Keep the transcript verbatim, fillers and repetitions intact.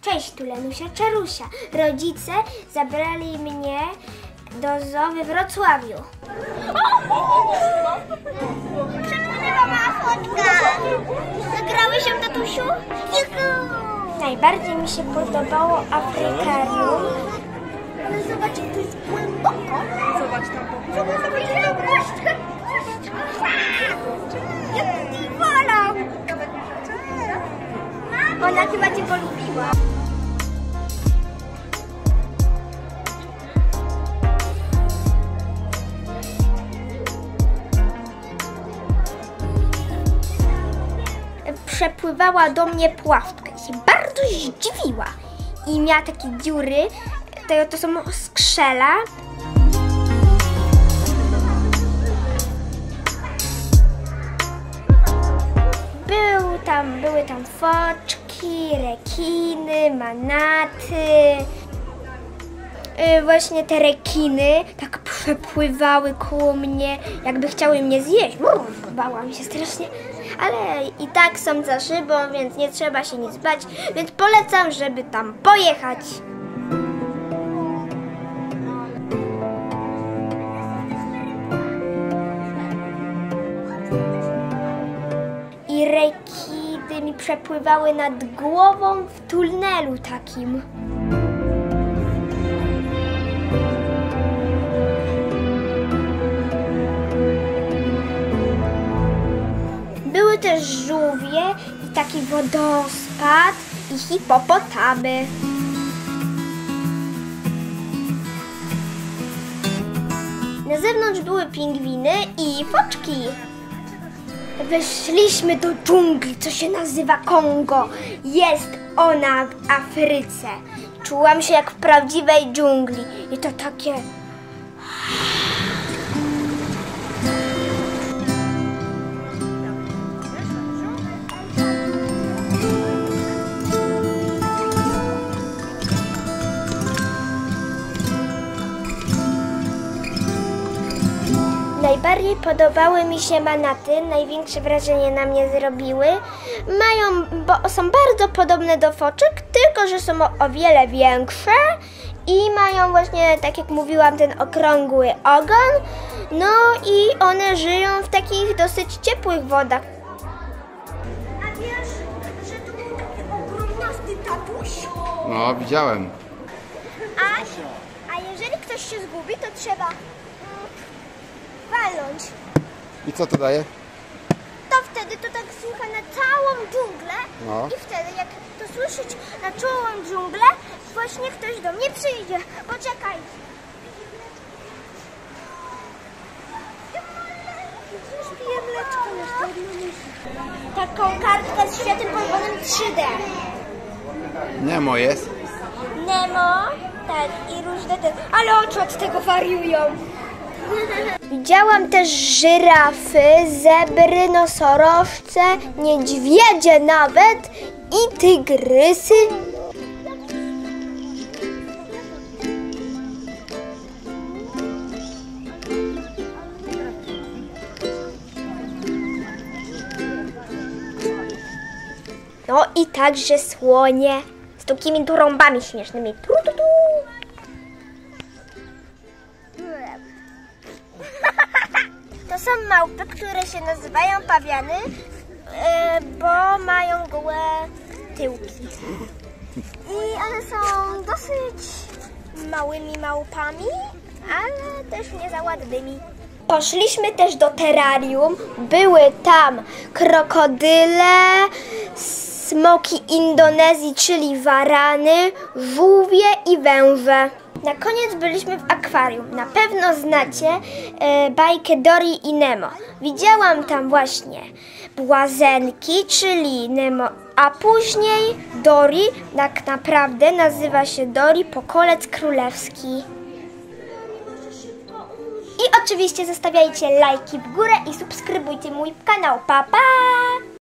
Cześć, tu Lenusia Czarusia. Rodzice zabrali mnie do zoo we Wrocławiu. Przepłynęła mała fotka. Zagrałeś ją, tatusiu? Juhu! Najbardziej mi się podobało Afrykarium. Ale zobacz, jak to jest głęboko. Zobacz tam. Zobacz, zobacz, zobacz. Jak ty wolał. Ona chyba cię polubiła. Przepływała do mnie pławka i się bardzo zdziwiła. I miała takie dziury, to, to są skrzela. Był tam, były tam foczki, rekiny, manaty. Yy, właśnie te rekiny tak przepływały koło mnie, jakby chciały mnie zjeść. Uff, bałam się strasznie, ale i tak są za szybą, więc nie trzeba się nic bać, więc polecam, żeby tam pojechać. I rekiny mi przepływały nad głową w tunelu takim. Były też żółwie i taki wodospad i hipopotamy. Na zewnątrz były pingwiny i foczki. Weszliśmy do dżungli, co się nazywa Kongo. Jest ona w Afryce. Czułam się jak w prawdziwej dżungli. I to takie... Najbardziej podobały mi się manaty, największe wrażenie na mnie zrobiły. Mają, bo są bardzo podobne do foczek, tylko że są o, o wiele większe i mają właśnie, tak jak mówiłam, ten okrągły ogon. No i one żyją w takich dosyć ciepłych wodach. A wiesz, że tu był taki ogromny tatuś? No, widziałem. A, a jeżeli ktoś się zgubi, to trzeba walnąć. I co to daje? To wtedy to tak słucha na całą dżunglę. No. I wtedy jak to słyszeć na całą dżunglę, właśnie ktoś do mnie przyjdzie. Poczekaj. Już piję mleczko jeszcze. Taką kartkę z światem pozwonem trzy D. Nemo jest. Nemo, tak, i różne te... Ale oczy od tego wariują. Widziałam też żyrafy, zebry, nosorożce, niedźwiedzie nawet i tygrysy. No i także słonie z takimi trąbami śmiesznymi. Tru, tu, tu. To są małpy, które się nazywają pawiany, yy, bo mają gołe tyłki. I one są dosyć małymi małpami, ale też nie za ładnymi. Poszliśmy też do terrarium. Były tam krokodyle, smoki Indonezji, czyli warany, żółwie i węże. Na koniec byliśmy w akwarium. Na pewno znacie e, bajkę Dory i Nemo. Widziałam tam właśnie błazenki, czyli Nemo, a później Dory, tak naprawdę nazywa się Dory Pokolec Królewski. I oczywiście zostawiajcie lajki w górę i subskrybujcie mój kanał. Pa, pa!